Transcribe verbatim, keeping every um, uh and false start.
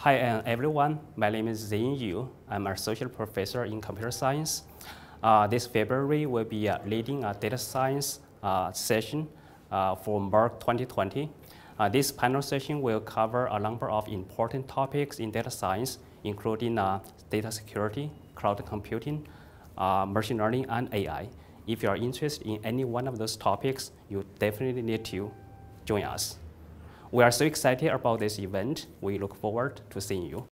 Hi uh, everyone, my name is Zeyun Yu. I'm an associate professor in computer science. Uh, this February we'll be uh, leading a data science uh, session uh, for MERC twenty twenty. Uh, this panel session will cover a number of important topics in data science, including uh, data security, cloud computing, uh, machine learning, and A I. If you are interested in any one of those topics, you definitely need to join us. We are so excited about this event. We look forward to seeing you.